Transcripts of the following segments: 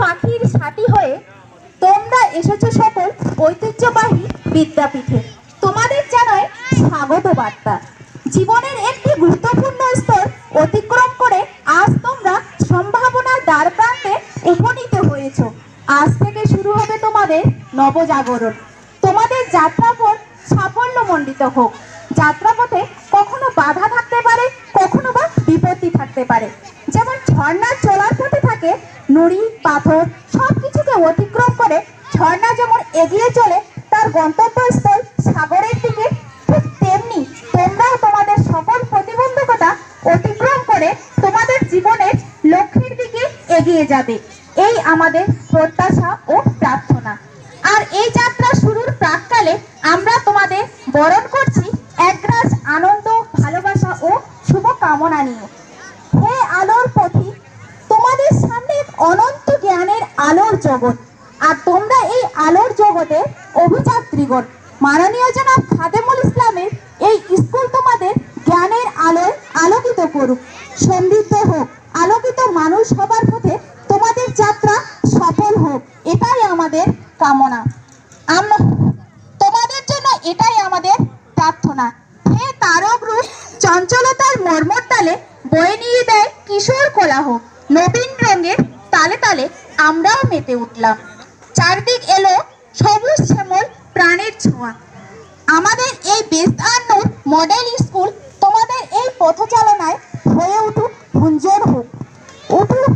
পাখির সাথী হয়ে তোমরা এসেছো সকল ঐতিহ্যবাহী বিদ্যাপীঠে। তোমাদের জানাই স্বাগত বার্তা। জীবনের একটি গুরুত্বপূর্ণ স্তর অতিক্রম করে আজ তোমরা সম্ভাবনার দ্বার প্রান্তে উপনীত হয়েছ। আজ থেকে শুরু হবে তোমাদের নবজাগরণ। তোমাদের যাত্রাপথ সাফল্যমণ্ডিত হোক। যাত্রাপথে কখনো বাধা থাকতে পারে, কখনো বা বিপত্তি থাকতে পারে। যেমন ঝর্ণার চলার পথে থাকে নুড়ি পাথর, সবকিছুকে অতিক্রম করে ঝর্ণা যেমন এগিয়ে চলে তার গন্তব্যস্থল সাগরের দিকে, ঠিক তেমনি তোমরাও তোমাদের সকল প্রতিবন্ধকতা অতিক্রম করে তোমাদের জীবনের লক্ষ্যের দিকে এগিয়ে যাবে, এই আমাদের প্রত্যাশা ও প্রার্থনা। আর এই যাত্রা শুরুর প্রাককালে আমরা তোমাদের বরণ করছি একরাশ আনন্দ, ভালোবাসা ও শুভকামনা নিয়ে। হে আলোর পথিক, তোমাদের সামনে এক অনন্ত জ্ঞানের আলোর জগৎ, আর তোমরা এই আলোর জগতে অভিযাত্রীগণ। মাননীয় জনাব খাদেমুল ইসলামের এই স্কুল তোমাদের জ্ঞানের আলোয় আলোকিত করুক, সমৃদ্ধ হোক। আলোকিত মানুষ হবার পথে তোমাদের যাত্রা সফল হোক, এটাই আমাদের কামনা। আমরা তোমাদের জন্য এটাই আমাদের প্রার্থনা। হে তারক রূপ, চঞ্চলতার মর্মর তালে বয়ে নিয়ে দেয় কিশোর কোলাহ। নবীন রঙের তালে তালে আমরাও মেতে উঠলাম। চারদিক এলো সবুজ শ্যামল প্রাণের ছোঁয়া। আমাদের এই বেস্ট আর নূর মডেল স্কুল তোমাদের এই পথচালনায় হয়ে উঠুক গুঞ্জন হোক, উঠুক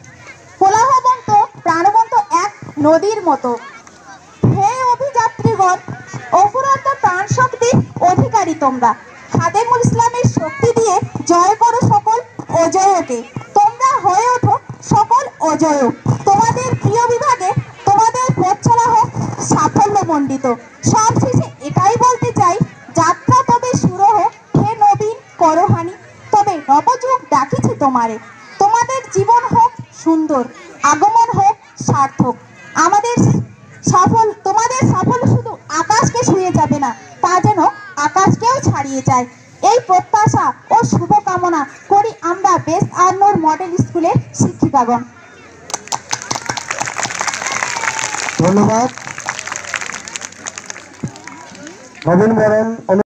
কোলাহবন্ত প্রাণবন্ত এক নদীর মতো। হে অভিযাত্রীগণ, অফুরন্ত প্রাণ শক্তির অধিকারী তোমরা। খাদেমুল ইসলামের শক্তি দিয়ে জয় করো সকল অজয়কে। তোমরা হয়ে ওঠো সকল অজয়। তোমাদের প্রিয় বিভাগে তোমাদের পথ চলা হোক সাফল্যমণ্ডিত। সবশেষে এটাই বলতে চাই, যাত্রা তবে শুরু হোক হে নবীন করহানি, তবে নবযুগ ডাকিছে তোমারে। তোমাদের জীবন হোক সুন্দর, আগমন হোক সার্থক। তোমাদের সাফল্য শুধু আকাশকে ছুঁয়ে যাবে না, তা যেন আকাশকেও ছাড়িয়ে যায়, এই প্রত্যাশা ও শুভকামনা করি আমরা বেস্ট আর নূর মডেল স্কুলের শিক্ষিকাগণ। ধন্যবাদ। নবীন বরণ